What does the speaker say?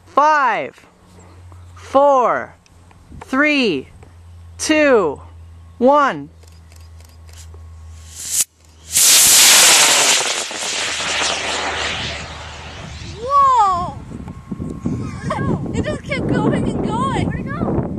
5, 4, 3, 2, 1. Whoa! It just kept going and going. Where'd it go?